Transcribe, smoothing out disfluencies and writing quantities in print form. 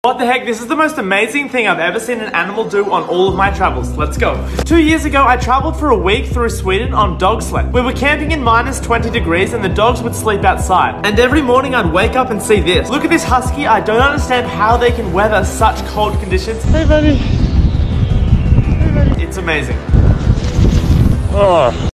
What the heck, this is the most amazing thing I've ever seen an animal do on all of my travels. Let's go. 2 years ago, I traveled for a week through Sweden on dog sled. We were camping in minus 20 degrees and the dogs would sleep outside. And every morning I'd wake up and see this. Look at this husky, I don't understand how they can weather such cold conditions. Hey buddy. Hey buddy. It's amazing. Oh.